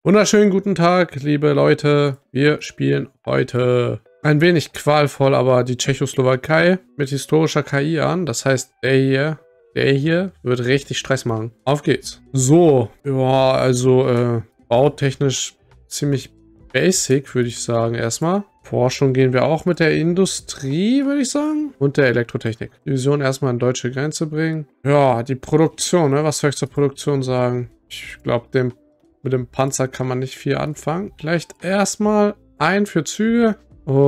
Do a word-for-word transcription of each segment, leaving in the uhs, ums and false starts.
Wunderschönen guten Tag, liebe Leute. Wir spielen heute ein wenig qualvoll, aber die Tschechoslowakei mit historischer K I an. Das heißt, der hier, der hier wird richtig Stress machen. Auf geht's. So, ja, also äh, bautechnisch ziemlich basic, würde ich sagen, erstmal. Forschung gehen wir auch mit der Industrie, würde ich sagen. Und der Elektrotechnik. Division erstmal an deutsche Grenze bringen. Ja, die Produktion, ne? Was soll ich zur Produktion sagen? Ich glaube, dem mit dem Panzer kann man nicht viel anfangen. Vielleicht erstmal ein für Züge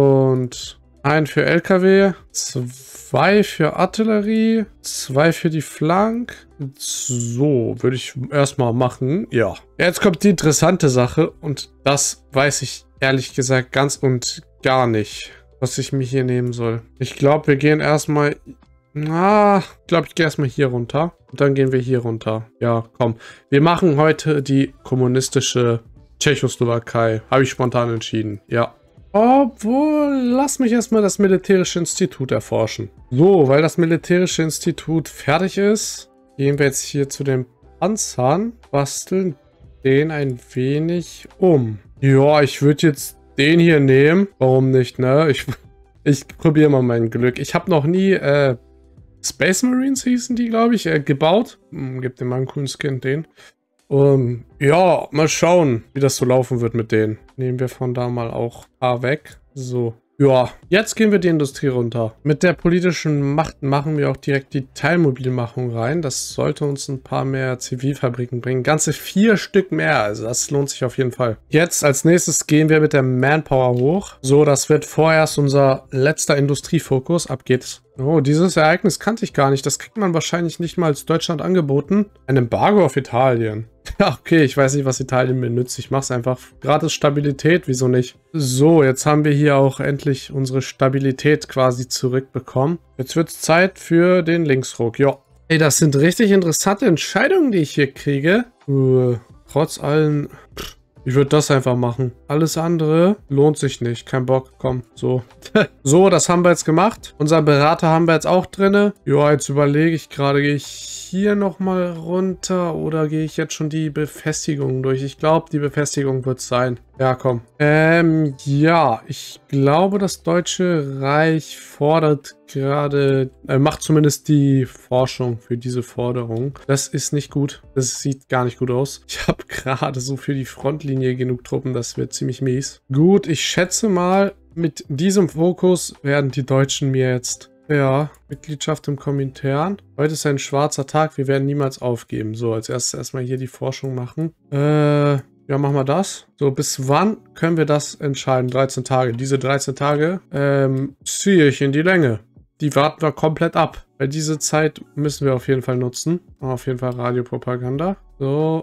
und ein für L K W, zwei für Artillerie, zwei für die Flank. So, würde ich erstmal machen. Ja. Jetzt kommt die interessante Sache und das weiß ich ehrlich gesagt ganz und gar nicht, was ich mir hier nehmen soll. Ich glaube, wir gehen erstmal... Na, ich glaube, ich gehe erstmal hier runter. Und dann gehen wir hier runter. Ja, komm. Wir machen heute die kommunistische Tschechoslowakei. Habe ich spontan entschieden. Ja. Obwohl, lass mich erstmal das militärische Institut erforschen. So, weil das militärische Institut fertig ist, gehen wir jetzt hier zu den Panzern, basteln den ein wenig um. Ja, ich würde jetzt den hier nehmen. Warum nicht, ne? Ich, ich probiere mal mein Glück. Ich habe noch nie... Äh, Space Marines hießen die, glaube ich, äh, gebaut. Hm, gibt dem mal einen coolen Skin, den. Um, ja, mal schauen, wie das so laufen wird mit denen. Nehmen wir von da mal auch ein paar weg. So. Ja, jetzt gehen wir die Industrie runter. Mit der politischen Macht machen wir auch direkt die Teilmobilmachung rein. Das sollte uns ein paar mehr Zivilfabriken bringen. Ganze vier Stück mehr, also das lohnt sich auf jeden Fall. Jetzt als nächstes gehen wir mit der Manpower hoch. So, das wird vorerst unser letzter Industriefokus. Ab geht's. Oh, dieses Ereignis kannte ich gar nicht. Das kriegt man wahrscheinlich nicht mal als Deutschland angeboten. Ein Embargo auf Italien. Ja, okay, ich weiß nicht, was Italien mir nützt. Ich mach's einfach. Gratis Stabilität, wieso nicht? So, jetzt haben wir hier auch endlich unsere Stabilität quasi zurückbekommen. Jetzt wird's Zeit für den Linksruck. Ja. Ey, das sind richtig interessante Entscheidungen, die ich hier kriege. Uh, trotz allen... Pff. Ich würde das einfach machen. Alles andere lohnt sich nicht. Kein Bock. Komm, so. So, das haben wir jetzt gemacht. Unseren Berater haben wir jetzt auch drin. Ja, jetzt überlege ich gerade, gehe ich hier nochmal runter oder gehe ich jetzt schon die Befestigung durch? Ich glaube, die Befestigung wird es sein. Ja, komm. Ähm, ja, ich glaube, das Deutsche Reich fordert gerade, äh, macht zumindest die Forschung für diese Forderung. Das ist nicht gut. Das sieht gar nicht gut aus. Ich habe gerade so für die Frontlinie genug Truppen, das wird ziemlich mies. Gut, ich schätze mal, mit diesem Fokus werden die Deutschen mir jetzt... Ja, Mitgliedschaft im Komintern. Heute ist ein schwarzer Tag, wir werden niemals aufgeben. So, als erstes erstmal hier die Forschung machen. Äh, ja, machen wir das. So, bis wann können wir das entscheiden? dreizehn Tage. Diese dreizehn Tage ähm, ziehe ich in die Länge. Die warten wir komplett ab. Weil diese Zeit müssen wir auf jeden Fall nutzen. Auf jeden Fall Radiopropaganda. So,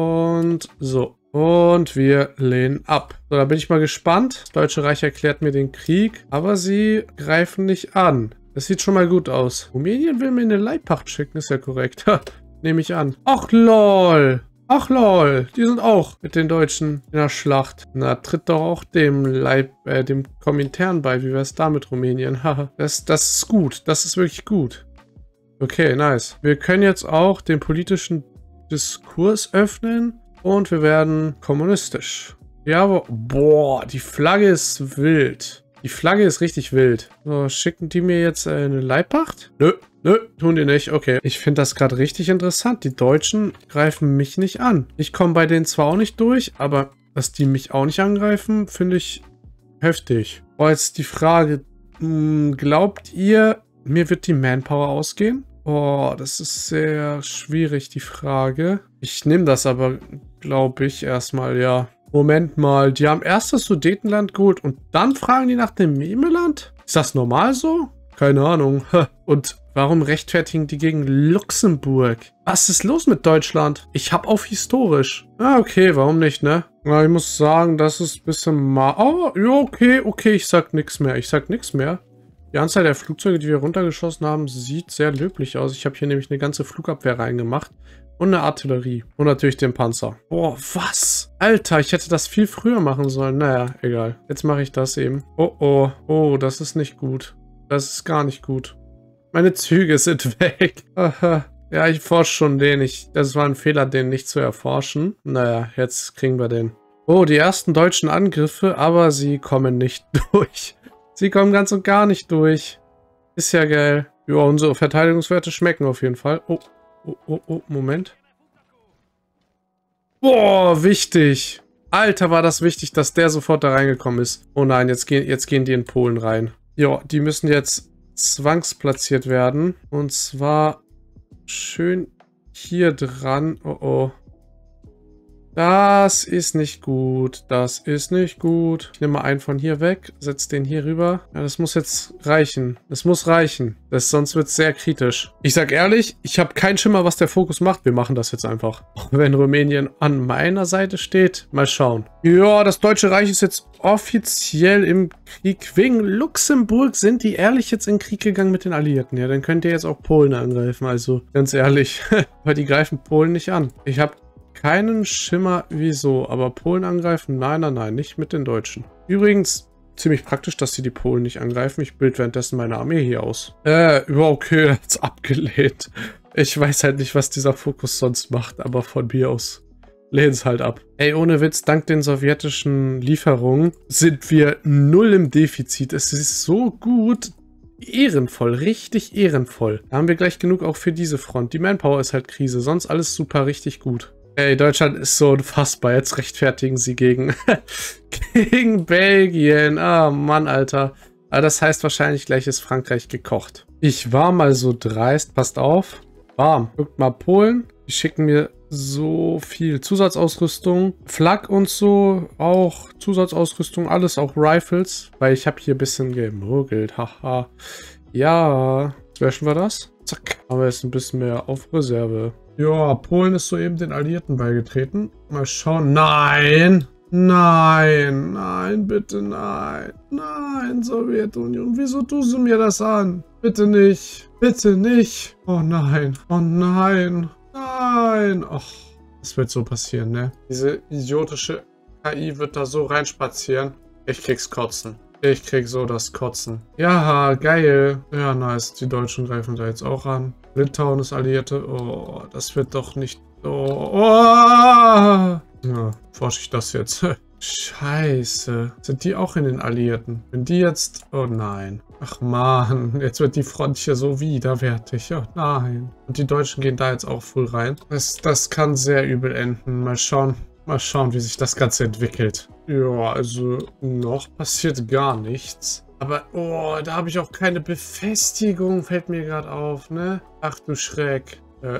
und so. Und wir lehnen ab. So, da bin ich mal gespannt. Das Deutsche Reich erklärt mir den Krieg, aber sie greifen nicht an. Das sieht schon mal gut aus. Rumänien will mir eine Leibpacht schicken, ist ja korrekt. Nehme ich an. Ach lol. Ach lol. Die sind auch mit den Deutschen in der Schlacht. Na, tritt doch auch dem Leib, äh, dem Komintern bei. Wie wär's da mit Rumänien? Haha. das, das ist gut. Das ist wirklich gut. Okay, nice. Wir können jetzt auch den politischen Diskurs öffnen. Und wir werden kommunistisch. Ja, aber, boah, die Flagge ist wild. Die Flagge ist richtig wild. So, schicken die mir jetzt äh, eine Leibwacht? Nö, nö, tun die nicht. Okay. Ich finde das gerade richtig interessant. Die Deutschen greifen mich nicht an. Ich komme bei denen zwar auch nicht durch, aber dass die mich auch nicht angreifen, finde ich heftig. Boah, jetzt die Frage. Mh, glaubt ihr, mir wird die Manpower ausgehen? Oh, das ist sehr schwierig, die Frage. Ich nehme das aber, glaube ich, erstmal, ja. Moment mal, die haben erst das Sudetenland geholt und dann fragen die nach dem Memeland? Ist das normal so? Keine Ahnung. Und warum rechtfertigen die gegen Luxemburg? Was ist los mit Deutschland? Ich hab auf historisch. Ah, okay, warum nicht, ne? Na, ich muss sagen, das ist ein bisschen mal... Oh, ja, okay, okay, ich sag nichts mehr. Ich sag nichts mehr. Die Anzahl der Flugzeuge, die wir runtergeschossen haben, sieht sehr löblich aus. Ich habe hier nämlich eine ganze Flugabwehr reingemacht. Und eine Artillerie. Und natürlich den Panzer. Boah, was? Alter, ich hätte das viel früher machen sollen. Naja, egal. Jetzt mache ich das eben. Oh, oh. Oh, das ist nicht gut. Das ist gar nicht gut. Meine Züge sind weg. Aha. Ja, ich forsche schon den. Ich, das war ein Fehler, den nicht zu erforschen. Naja, jetzt kriegen wir den. Oh, die ersten deutschen Angriffe, aber sie kommen nicht durch. Sie kommen ganz und gar nicht durch. Ist ja geil. Ja, unsere Verteidigungswerte schmecken auf jeden Fall. Oh, oh, oh, oh, Moment. Boah, wichtig. Alter, war das wichtig, dass der sofort da reingekommen ist. Oh nein, jetzt gehen, jetzt gehen die in Polen rein. Ja, die müssen jetzt zwangsplatziert werden. Und zwar schön hier dran. Oh, oh. Das ist nicht gut. Das ist nicht gut. Ich nehme mal einen von hier weg. Setze den hier rüber. Ja, das muss jetzt reichen. Das muss reichen. Das, sonst wird es sehr kritisch. Ich sag ehrlich, ich habe keinen Schimmer, was der Fokus macht. Wir machen das jetzt einfach. Auch wenn Rumänien an meiner Seite steht. Mal schauen. Ja, das Deutsche Reich ist jetzt offiziell im Krieg. Wegen Luxemburg sind die ehrlich jetzt in den Krieg gegangen mit den Alliierten. Ja, dann könnt ihr jetzt auch Polen angreifen. Also, ganz ehrlich. Weil die greifen Polen nicht an. Ich habe keinen Schimmer, wieso. Aber Polen angreifen? Nein, nein, nein, nicht mit den Deutschen. Übrigens, ziemlich praktisch, dass sie die Polen nicht angreifen. Ich bilde währenddessen meine Armee hier aus. Äh, ja, okay, jetzt abgelehnt. Ich weiß halt nicht, was dieser Fokus sonst macht, aber von mir aus lehnen es halt ab. Ey, ohne Witz, dank den sowjetischen Lieferungen sind wir null im Defizit. Es ist so gut. Ehrenvoll, richtig ehrenvoll. Da haben wir gleich genug auch für diese Front. Die Manpower ist halt Krise, sonst alles super richtig gut. Ey, Deutschland ist so unfassbar. Jetzt rechtfertigen sie gegen, gegen Belgien. Ah, Mann, Alter. Aber das heißt wahrscheinlich, gleich ist Frankreich gekocht. Ich war mal so dreist. Passt auf. Bam. Guckt mal, Polen. Die schicken mir so viel Zusatzausrüstung. Flak und so. Auch Zusatzausrüstung. Alles, auch Rifles. Weil ich habe hier ein bisschen gemogelt. Haha. Ja. Smashen wir das? Zack. Aber jetzt ein bisschen mehr auf Reserve. Ja, Polen ist soeben den Alliierten beigetreten. Mal schauen. Nein! Nein! Nein, bitte nein! Nein, Sowjetunion. Wieso tust du mir das an? Bitte nicht! Bitte nicht! Oh nein! Oh nein! Nein! Och, das wird so passieren, ne? Diese idiotische K I wird da so reinspazieren. Ich krieg's kotzen. Ich krieg so das Kotzen. Ja, geil. Ja, nice. Die Deutschen greifen da jetzt auch an. Litauen ist Alliierte. Oh, das wird doch nicht... Oh, oh. Ja, forsche ich das jetzt. Scheiße. Sind die auch in den Alliierten? Wenn die jetzt... Oh nein. Ach man, jetzt wird die Front hier so widerwärtig. Oh nein. Und die Deutschen gehen da jetzt auch voll rein. Das, das kann sehr übel enden. Mal schauen. Mal schauen, wie sich das Ganze entwickelt. Ja, also noch passiert gar nichts. Aber, oh, da habe ich auch keine Befestigung, fällt mir gerade auf, ne? Ach du Schreck. Äh.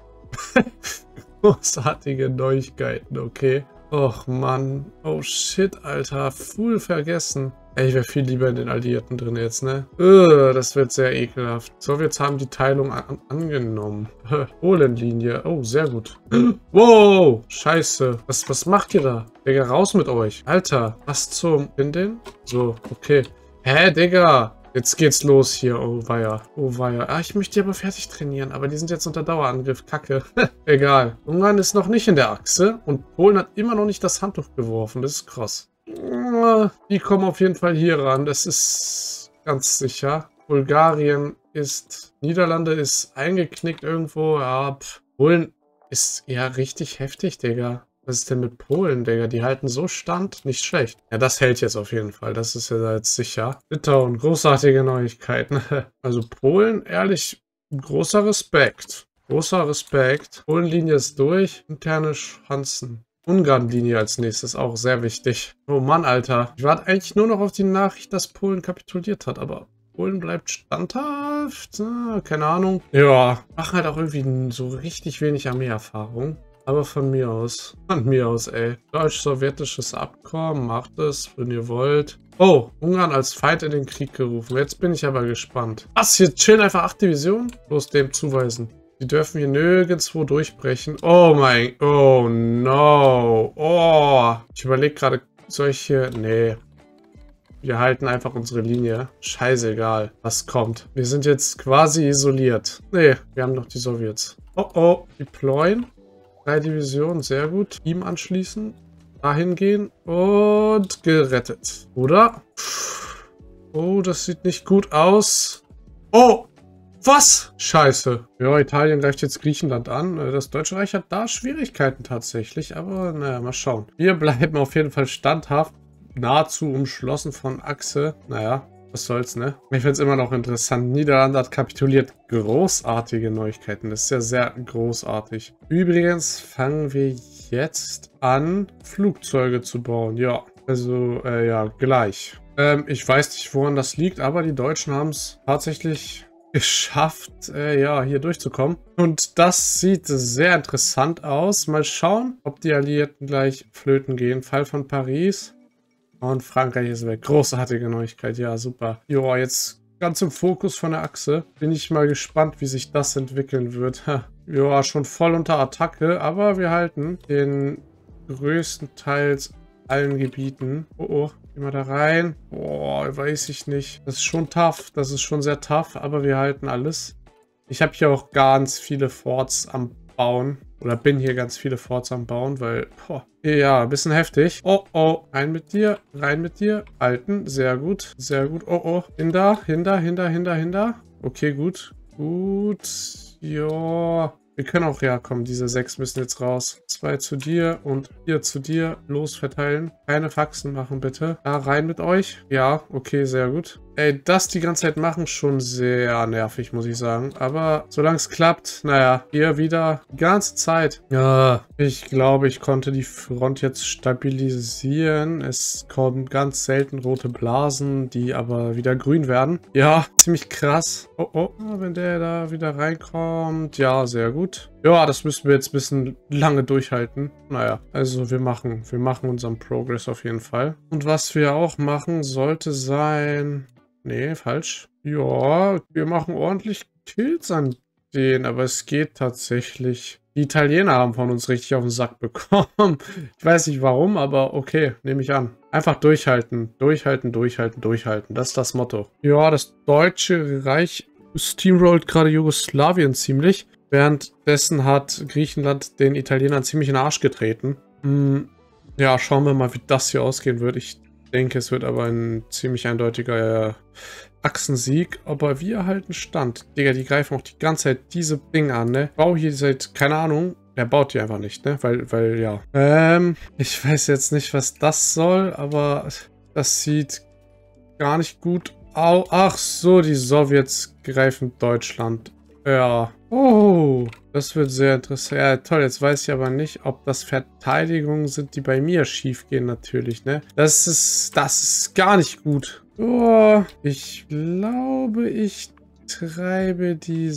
Großartige Neuigkeiten, okay. Och, Mann. Oh, shit, Alter. Full vergessen. Ey, ich wäre viel lieber in den Alliierten drin jetzt, ne? Ugh, das wird sehr ekelhaft. Sowjets haben die Teilung an angenommen. Polenlinie. Oh, sehr gut. Wow, scheiße. Was, was macht ihr da? Digga, raus mit euch. Alter, was zum... In den? So, okay. Hä, Digga? Jetzt geht's los hier. Oh, weia. Oh, weia. Ah, ich möchte die aber fertig trainieren. Aber die sind jetzt unter Dauerangriff. Kacke. Egal. Ungarn ist noch nicht in der Achse. Und Polen hat immer noch nicht das Handtuch geworfen. Das ist krass. Die kommen auf jeden Fall hier ran. Das ist ganz sicher. Bulgarien ist... Niederlande ist eingeknickt irgendwo. Ja, Polen ist ja richtig heftig, Digga. Was ist denn mit Polen, Digga? Die halten so stand. Nicht schlecht. Ja, das hält jetzt auf jeden Fall. Das ist ja jetzt sicher. Litauen, großartige Neuigkeiten. Also Polen, ehrlich, großer Respekt. Großer Respekt. Polenlinie ist durch. Interne Schanzen. Ungarn-Linie als nächstes, auch sehr wichtig. Oh Mann, Alter. Ich warte eigentlich nur noch auf die Nachricht, dass Polen kapituliert hat, aber Polen bleibt standhaft. Ah, keine Ahnung. Ja, machen halt auch irgendwie so richtig wenig Armeeerfahrung. Aber von mir aus. Von mir aus, ey. Deutsch-sowjetisches Abkommen, macht es, wenn ihr wollt. Oh, Ungarn als Feind in den Krieg gerufen. Jetzt bin ich aber gespannt. Was, hier chillen einfach acht Divisionen? Bloß dem zuweisen. Die dürfen hier nirgendwo durchbrechen. Oh mein... Oh no. Oh. Ich überlege gerade, soll ich hier... Nee. Wir halten einfach unsere Linie. Scheißegal, was kommt. Wir sind jetzt quasi isoliert. Nee, wir haben noch die Sowjets. Oh oh. Deployen. Drei Divisionen, sehr gut. Team anschließen. Dahin gehen. Und gerettet. Oder? Oh, das sieht nicht gut aus. Oh! Was? Scheiße. Ja, Italien greift jetzt Griechenland an. Das Deutsche Reich hat da Schwierigkeiten tatsächlich. Aber naja, mal schauen. Wir bleiben auf jeden Fall standhaft. Nahezu umschlossen von Achse. Naja, was soll's, ne? Ich finde es immer noch interessant. Niederlande hat kapituliert. Großartige Neuigkeiten. Das ist ja sehr großartig. Übrigens fangen wir jetzt an, Flugzeuge zu bauen. Ja, also, äh, ja, gleich. Ähm, ich weiß nicht, woran das liegt, aber die Deutschen haben es tatsächlich geschafft, äh, ja, hier durchzukommen. Und das sieht sehr interessant aus. Mal schauen, ob die Alliierten gleich flöten gehen. Fall von Paris. Und Frankreich ist weg. Großartige Neuigkeit. Ja, super. Joa, jetzt ganz im Fokus von der Achse. Bin ich mal gespannt, wie sich das entwickeln wird. Ja, schon voll unter Attacke, aber wir halten den größtenteils allen Gebieten. Oh, oh. Gehen wir da rein. Boah, weiß ich nicht. Das ist schon tough. Das ist schon sehr tough, aber wir halten alles. Ich habe hier auch ganz viele Forts am Bauen. Oder bin hier ganz viele Forts am Bauen, weil, boah, ja, ein bisschen heftig. Oh, oh, rein mit dir, rein mit dir. Halten, sehr gut, sehr gut. Oh, oh, hinter, hinter, hinter, hinter, hinter. Okay, gut, gut. Ja, wir können auch herkommen. Diese sechs müssen jetzt raus. Zwei zu dir und vier zu dir. Los verteilen. Keine Faxen machen, bitte. Da rein mit euch. Ja, okay, sehr gut. Ey, das die ganze Zeit machen, schon sehr nervig, muss ich sagen. Aber solange es klappt, naja, hier wieder die ganze Zeit. Ja, ich glaube, ich konnte die Front jetzt stabilisieren. Es kommen ganz selten rote Blasen, die aber wieder grün werden. Ja, ziemlich krass. Oh, oh, wenn der da wieder reinkommt. Ja, sehr gut. Ja, das müssen wir jetzt ein bisschen lange durchhalten. Naja, also wir machen, wir machen unseren Progress auf jeden Fall. Und was wir auch machen, sollte sein... Nee, falsch. Ja, wir machen ordentlich Kills an denen, aber es geht tatsächlich. Die Italiener haben von uns richtig auf den Sack bekommen. Ich weiß nicht warum, aber okay, nehme ich an. Einfach durchhalten, durchhalten, durchhalten, durchhalten. Das ist das Motto. Ja, das Deutsche Reich steamrollt gerade Jugoslawien ziemlich. Währenddessen hat Griechenland den Italienern ziemlich in den Arsch getreten. Hm, ja, schauen wir mal, wie das hier ausgehen wird. Ich denke, es wird aber ein ziemlich eindeutiger äh, Achsensieg. Aber wir halten Stand. Digga, die greifen auch die ganze Zeit diese Dinge an, ne? Bau hier seit, keine Ahnung, der baut die einfach nicht, ne? Weil, weil, ja. Ähm, ich weiß jetzt nicht, was das soll, aber das sieht gar nicht gut aus. Ach so, die Sowjets greifen Deutschland. Ja. Oh, das wird sehr interessant. Ja, toll. Jetzt weiß ich aber nicht, ob das Verteidigungen sind, die bei mir schief gehen, natürlich, ne? Das ist, das ist gar nicht gut. Oh, ich glaube, ich treibe die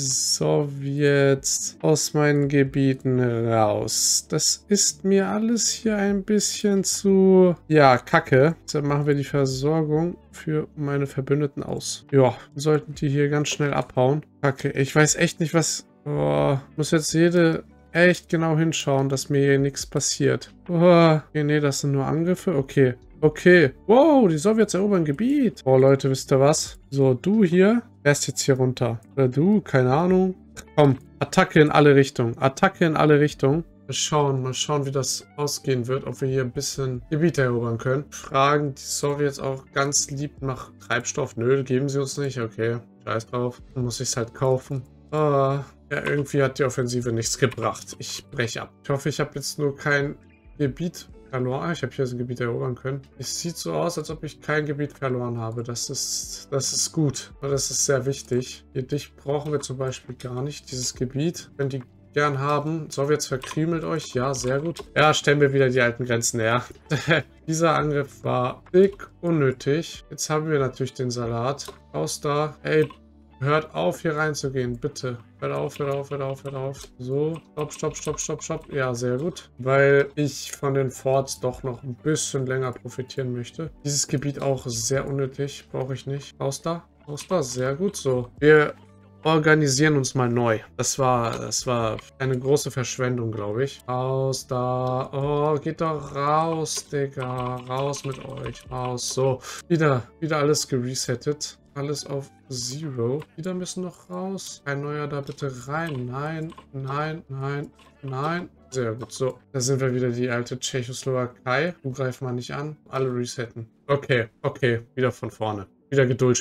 Sowjets aus meinen Gebieten raus. Das ist mir alles hier ein bisschen zu, ja, kacke. Deshalb machen wir die Versorgung für meine Verbündeten aus. Ja, sollten die hier ganz schnell abhauen. Kacke, ich weiß echt nicht, was... Oh, muss jetzt jede echt genau hinschauen, dass mir hier nichts passiert. Oh, okay, nee, das sind nur Angriffe. Okay. Okay. Wow, die Sowjets erobern Gebiet. Oh, Leute, wisst ihr was? So, du hier, fährst jetzt hier runter. Oder du, keine Ahnung. Komm, Attacke in alle Richtungen. Attacke in alle Richtungen. Mal schauen, mal schauen, wie das ausgehen wird. Ob wir hier ein bisschen Gebiet erobern können. Fragen die Sowjets auch ganz lieb nach Treibstoff. Nö, geben sie uns nicht. Okay, scheiß drauf. Dann muss ich es halt kaufen. Ah, ja, irgendwie hat die Offensive nichts gebracht. Ich breche ab. Ich hoffe, ich habe jetzt nur kein Gebiet verloren. Ich habe hier so ein Gebiet erobern können. Es sieht so aus, als ob ich kein Gebiet verloren habe. Das ist, das ist gut. Das ist sehr wichtig. Hier dich brauchen wir zum Beispiel gar nicht. Dieses Gebiet, wenn die gern haben. Sowjets verkrümelt euch. Ja, sehr gut. Ja, stellen wir wieder die alten Grenzen her. Dieser Angriff war dick unnötig. Jetzt haben wir natürlich den Salat. Raus da. Ey, hört auf, hier reinzugehen, bitte. Hört auf, hört auf, hört auf, hört auf. So, stopp, stopp, stopp, stopp, stopp. Ja, sehr gut. Weil ich von den Forts doch noch ein bisschen länger profitieren möchte. Dieses Gebiet auch sehr unnötig. Brauche ich nicht. Raus da, raus da. Sehr gut. So, wir organisieren uns mal neu. Das war, das war eine große Verschwendung, glaube ich. Raus da. Oh, geht doch raus, Digga. Raus mit euch. Raus. So, wieder, wieder alles geresettet. Alles auf Zero. Wieder müssen noch raus. Ein neuer da bitte rein. Nein, nein, nein, nein. Sehr gut. So, da sind wir wieder die alte Tschechoslowakei. Du greif mal nicht an. Alle resetten. Okay, okay. Wieder von vorne. Wieder Geduldsspiel.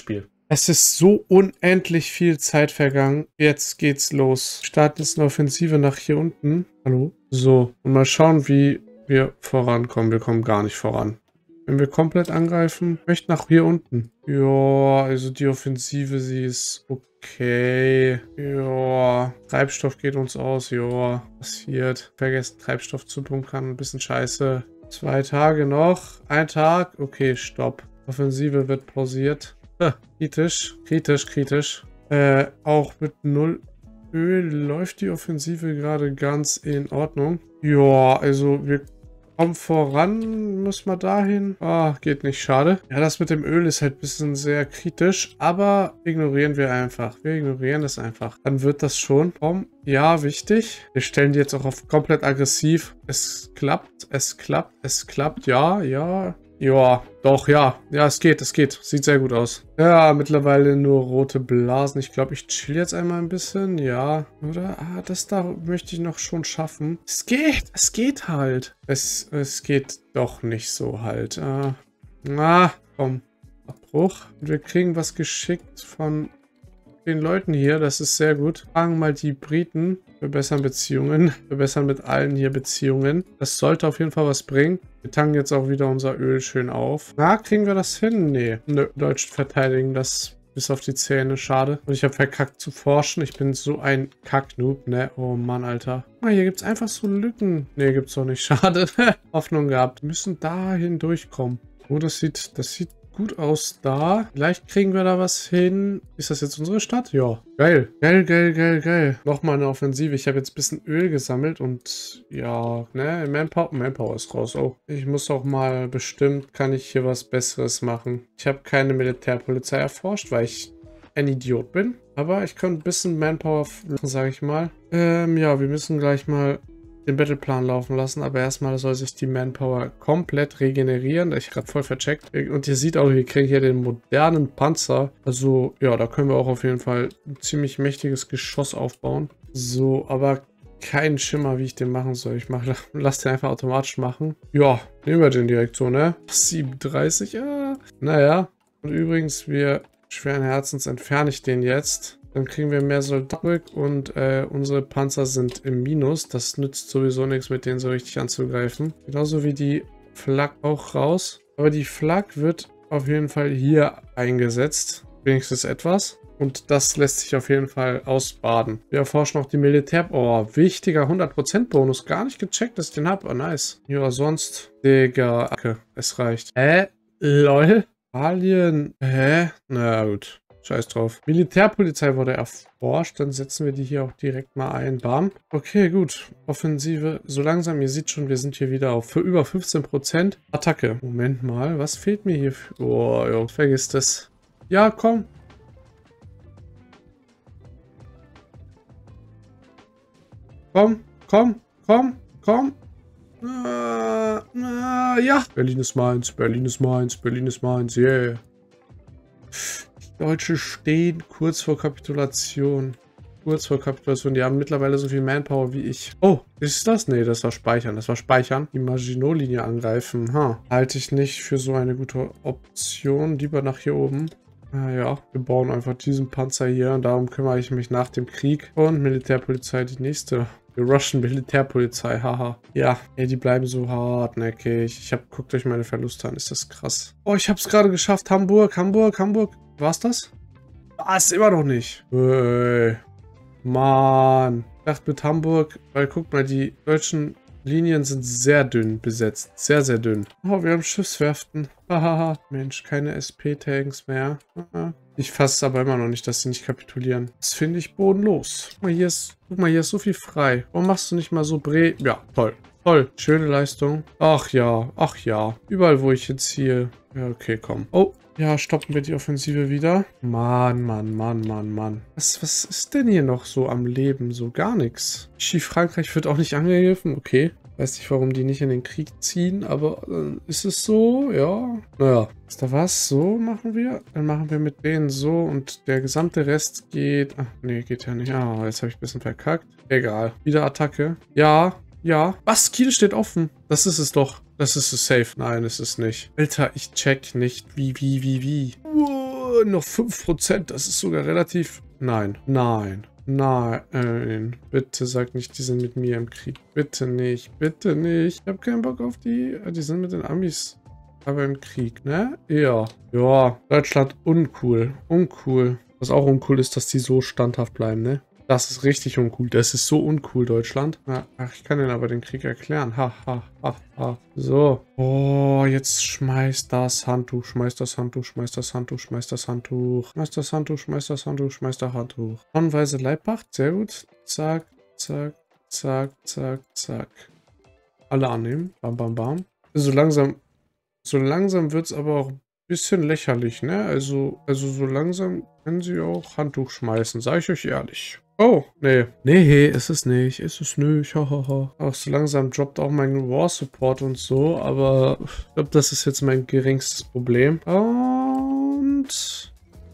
Es ist so unendlich viel Zeit vergangen. Jetzt geht's los. Starten jetzt eine Offensive nach hier unten. Hallo? So, und mal schauen, wie wir vorankommen. Wir kommen gar nicht voran. Wenn wir komplett angreifen, möchte nach hier unten. Ja, also die Offensive, sie ist okay. Ja, Treibstoff geht uns aus. Ja, passiert. Vergessen, Treibstoff zu bunkern. Ein bisschen scheiße. Zwei Tage noch. Ein Tag. Okay, stopp. Offensive wird pausiert. Ah, kritisch, kritisch, kritisch. Äh, auch mit null Öl läuft die Offensive gerade ganz in Ordnung. Ja, also wir kommen voran, muss man dahin. Ah, geht nicht, schade. Ja, das mit dem Öl ist halt ein bisschen sehr kritisch, aber ignorieren wir einfach. Wir ignorieren das einfach. Dann wird das schon kommen. Ja, wichtig. Wir stellen die jetzt auch auf komplett aggressiv. Es klappt, es klappt, es klappt. Ja, ja. Ja, doch, ja. Ja, es geht, es geht. Sieht sehr gut aus. Ja, mittlerweile nur rote Blasen. Ich glaube, ich chill jetzt einmal ein bisschen. Ja, oder? Ah, das da möchte ich noch schon schaffen. Es geht, es geht halt. Es, es geht doch nicht so halt. Ah, ah komm. Abbruch. Und wir kriegen was geschickt von den Leuten hier. Das ist sehr gut. Fragen mal die Briten. Verbessern Beziehungen. Verbessern mit allen hier Beziehungen. Das sollte auf jeden Fall was bringen. Wir tanken jetzt auch wieder unser Öl schön auf. Na, kriegen wir das hin? Nee. Nö, Deutsch verteidigen das bis auf die Zähne. Schade. Und ich habe verkackt zu forschen. Ich bin so ein Kack-Noob, ne? Oh Mann, Alter. Ah, hier gibt es einfach so Lücken. Nee, gibt's doch nicht. Schade. Hoffnung gehabt. Wir müssen dahin durchkommen. Oh, das sieht, das sieht gut aus da. Vielleicht kriegen wir da was hin. Ist das jetzt unsere Stadt? Ja. Geil. Geil, geil, geil, geil. Nochmal eine Offensive. Ich habe jetzt ein bisschen Öl gesammelt und ja, ne, Manpower, Manpower ist raus. Oh, ich muss auch mal bestimmt, kann ich hier was Besseres machen. Ich habe keine Militärpolizei erforscht, weil ich ein Idiot bin. Aber ich kann ein bisschen Manpower machen, sage ich mal. Ähm, ja, wir müssen gleich mal den Battleplan laufen lassen, aber erstmal soll sich die Manpower komplett regenerieren. Ich gerade voll vercheckt. Und ihr seht auch, wir kriegen hier den modernen Panzer. Also, ja, da können wir auch auf jeden Fall ein ziemlich mächtiges Geschoss aufbauen. So, aber keinen Schimmer, wie ich den machen soll. Ich mach, lass den einfach automatisch machen. Ja, nehmen wir den direkt so, ne? siebenunddreißig, ja. Naja. Und übrigens, wir schweren Herzens entferne ich den jetzt. Dann kriegen wir mehr Soldaten und äh, unsere Panzer sind im Minus. Das nützt sowieso nichts, mit denen so richtig anzugreifen. Genauso wie die Flak auch raus. Aber die Flak wird auf jeden Fall hier eingesetzt. Wenigstens etwas. Und das lässt sich auf jeden Fall ausbaden. Wir erforschen auch die Militär... Oh, wichtiger hundert Prozent Bonus. Gar nicht gecheckt, dass ich den habe. Oh, nice. Ja, sonst... Digga, okay, es reicht. Hä? Lol? Alien? Hä? Na gut. Scheiß drauf. Militärpolizei wurde erforscht. Dann setzen wir die hier auch direkt mal ein. Bam. Okay, gut. Offensive. So langsam, ihr seht schon, wir sind hier wieder auf für über fünfzehn Prozent. Attacke. Moment mal. Was fehlt mir hier? Für... Oh, jo, vergiss das. Ja, komm. Komm, komm, komm, komm. Ah, ah, ja. Berlin ist meins, Berlin ist meins, Berlin ist meins, yeah. Deutsche stehen kurz vor Kapitulation. Kurz vor Kapitulation. Die haben mittlerweile so viel Manpower wie ich. Oh, ist das? Nee, das war Speichern. Das war Speichern. Die Maginot-Linie angreifen. Ha. Halte ich nicht für so eine gute Option. Lieber nach hier oben. Naja, wir bauen einfach diesen Panzer hier. Und darum kümmere ich mich nach dem Krieg. Und Militärpolizei, die nächste. Die Russian Militärpolizei, haha. Ja, ey, die bleiben so hartnäckig. Ich hab, guckt euch meine Verluste an. Ist das krass. Oh, ich hab's gerade geschafft. Hamburg, Hamburg, Hamburg. War's das? Was? Immer noch nicht. Hey. Mann. Ich dachte mit Hamburg, weil guck mal, die deutschen Linien sind sehr dünn besetzt. Sehr, sehr dünn. Oh, wir haben Schiffswerften. Hahaha. Mensch, keine S P-Tanks mehr. Ich fasse es aber immer noch nicht, dass sie nicht kapitulieren. Das finde ich bodenlos. Guck mal, hier ist, guck mal, hier ist so viel frei. Warum machst du nicht mal so bre... Ja, toll. Toll. Schöne Leistung. Ach ja, ach ja. Überall, wo ich jetzt hier... Ja, okay, komm. Oh, ja, stoppen wir die Offensive wieder. Mann, Mann, Mann, Mann, Mann. Was, was ist denn hier noch so am Leben? So gar nichts. Frankreich wird auch nicht angegriffen. Okay. Weiß nicht, warum die nicht in den Krieg ziehen, aber äh, ist es so? Ja. Naja. Ist da was? So machen wir. Dann machen wir mit denen so und der gesamte Rest geht... Ach, nee, geht ja nicht. Ah, jetzt habe ich ein bisschen verkackt. Egal. Wieder Attacke. Ja. Ja. Was? Kiel steht offen. Das ist es doch. Das ist es safe. Nein, es ist nicht. Alter, ich check nicht. Wie, wie, wie, wie. Oh, noch fünf Prozent. Das ist sogar relativ... Nein, nein, nein. Bitte sag nicht, die sind mit mir im Krieg. Bitte nicht, bitte nicht. Ich habe keinen Bock auf die. Die sind mit den Amis. Aber im Krieg, ne? Ja. Ja, Deutschland uncool. Uncool. Was auch uncool ist, dass die so standhaft bleiben, ne? Das ist richtig uncool. Das ist so uncool, Deutschland. Ja, ach, ich kann Ihnen aber den Krieg erklären. Ha, ha, ha, ha. So. Oh, jetzt schmeißt das Handtuch, schmeißt das Handtuch, schmeißt das Handtuch, schmeißt das Handtuch. Schmeißt das Handtuch, schmeißt das Handtuch, schmeißt das Handtuch. Tonnenweise Leibwacht, sehr gut. Zack, zack, zack, zack, zack. Alle annehmen. Bam, bam, bam. So langsam, so langsam wird es aber auch ein bisschen lächerlich, ne? Also, also so langsam können sie auch Handtuch schmeißen, sage ich euch ehrlich. Oh, nee. Nee, ist es nicht. Ist es nicht. Hahaha. Auch so langsam droppt auch mein War Support und so, aber ich glaube, das ist jetzt mein geringstes Problem. Und...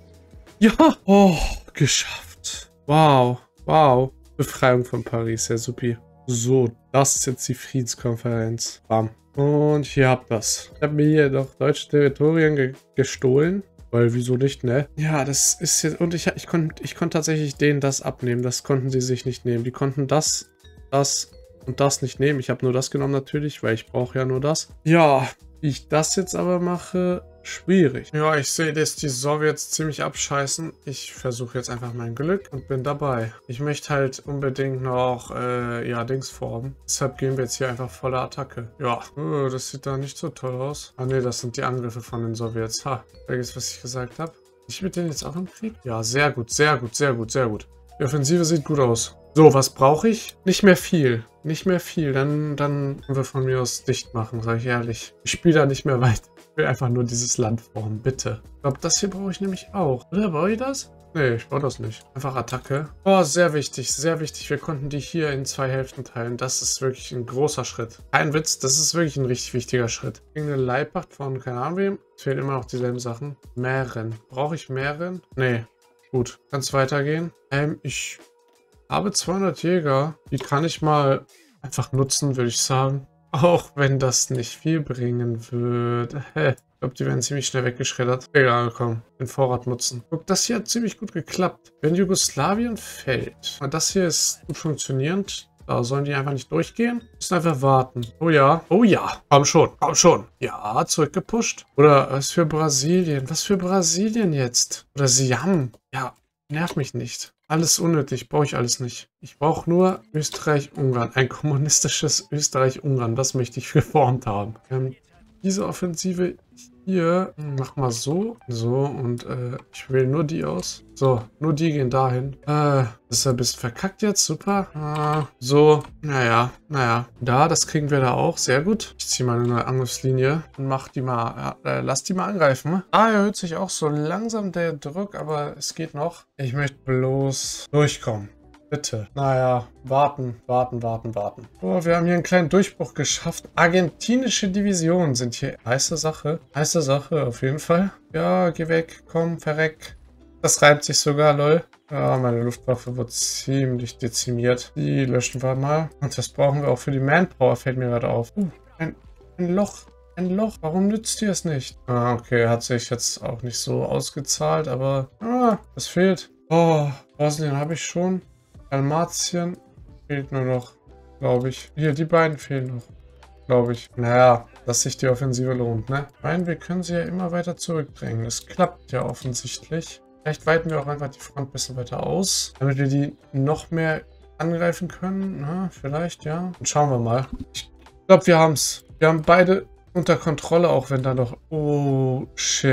Ja! Oh, geschafft. Wow. Wow. Befreiung von Paris, ja supi. So, das ist jetzt die Friedenskonferenz. Bam. Und hier habt das. Ich habe mir hier noch deutsche Territorien ge gestohlen. Weil, wieso nicht, ne? Ja, das ist jetzt... Und ich, ich konnte ich konnt tatsächlich denen das abnehmen. Das konnten sie sich nicht nehmen. Die konnten das, das und das nicht nehmen. Ich habe nur das genommen natürlich, weil ich brauche ja nur das. Ja, wie ich das jetzt aber mache, schwierig. Ja, ich sehe, dass die Sowjets ziemlich abscheißen. Ich versuche jetzt einfach mein Glück und bin dabei. Ich möchte halt unbedingt noch, äh, ja, Dings formen. Deshalb gehen wir jetzt hier einfach voller Attacke. Ja, oh, das sieht da nicht so toll aus. Ah ne, das sind die Angriffe von den Sowjets. Ha, vergiss, was ich gesagt habe. Ich mit denen jetzt auch im Krieg? Ja, sehr gut, sehr gut, sehr gut, sehr gut. Die Offensive sieht gut aus. So, was brauche ich? Nicht mehr viel. Nicht mehr viel. Dann, dann können wir von mir aus dicht machen, sage ich ehrlich. Ich spiele da nicht mehr weiter. Ich will einfach nur dieses Land formen, bitte. Ich glaube, das hier brauche ich nämlich auch. Oder brauche ich das? Nee, ich brauche das nicht. Einfach Attacke. Oh, sehr wichtig, sehr wichtig. Wir konnten die hier in zwei Hälften teilen. Das ist wirklich ein großer Schritt. Kein Witz, das ist wirklich ein richtig wichtiger Schritt. Irgendeine Leibwacht von keine Ahnung wem. Es fehlen immer noch dieselben Sachen. Mähren. Brauche ich Mähren? Nee. Gut, kann es weitergehen? Ähm, ich habe zweihundert Jäger. Die kann ich mal einfach nutzen, würde ich sagen. Auch wenn das nicht viel bringen wird. Ich glaube, die werden ziemlich schnell weggeschreddert. Egal, komm. Den Vorrat nutzen. Guck, das hier hat ziemlich gut geklappt. Wenn Jugoslawien fällt. Das hier ist gut funktionierend. Da sollen die einfach nicht durchgehen. Müssen einfach warten. Oh ja. Oh ja. Komm schon. Komm schon. Ja, zurückgepusht. Oder was für Brasilien? Was für Brasilien jetzt? Oder Siam. Ja, nerv mich nicht. Alles unnötig, brauche ich alles nicht. Ich brauche nur Österreich-Ungarn. Ein kommunistisches Österreich-Ungarn. Das möchte ich geformt haben. Ähm, diese Offensive hier, mach mal so. So, und äh, ich wähle nur die aus. So, nur die gehen dahin. Äh, das ist ein bisschen verkackt jetzt. Super. Äh, so, naja, naja. Da, das kriegen wir da auch. Sehr gut. Ich ziehe mal eine neue Angriffslinie und mach die mal, äh, lass die mal angreifen. Da erhöht sich auch so langsam der Druck, aber es geht noch. Ich möchte bloß durchkommen. Bitte. Naja, warten, warten, warten, warten. Oh, wir haben hier einen kleinen Durchbruch geschafft. Argentinische Divisionen sind hier. Heiße Sache. Heiße Sache, auf jeden Fall. Ja, geh weg. Komm, verreck. Das reibt sich sogar, lol. Ja, meine Luftwaffe wird ziemlich dezimiert. Die löschen wir mal. Und das brauchen wir auch für die Manpower, fällt mir gerade auf. Uh, ein, ein Loch. Ein Loch. Warum nützt ihr es nicht? Ah, okay. Hat sich jetzt auch nicht so ausgezahlt, aber... Ah, das fehlt. Oh, Bosnien habe ich schon. Dalmatien fehlt nur noch, glaube ich. Hier, die beiden fehlen noch, glaube ich. Naja, dass sich die Offensive lohnt, ne? Ich meine, wir können sie ja immer weiter zurückdrängen. Das klappt ja offensichtlich. Vielleicht weiten wir auch einfach die Front ein bisschen weiter aus, damit wir die noch mehr angreifen können. Na, vielleicht, ja. Und schauen wir mal. Ich glaube, wir haben es. Wir haben beide unter Kontrolle, auch wenn da noch... Oh,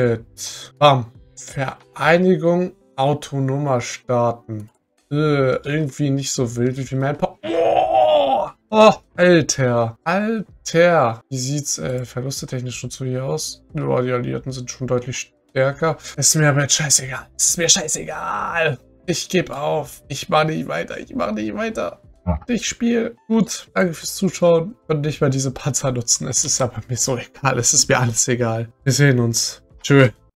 shit. Bam. Vereinigung autonomer Staaten. Äh, irgendwie nicht so wild. Wie viel Manpower? Oh, oh, Alter. Alter. Wie sieht's äh, verlustetechnisch schon so hier aus? Ja, die Alliierten sind schon deutlich stärker. Ist mir aber jetzt scheißegal. Ist mir scheißegal. Ich gebe auf. Ich mache nicht weiter. Ich mache nicht weiter. Ich spiele. Gut. Danke fürs Zuschauen. Und nicht mal diese Panzer nutzen. Es ist aber mir so egal. Es ist mir alles egal. Wir sehen uns. Tschö.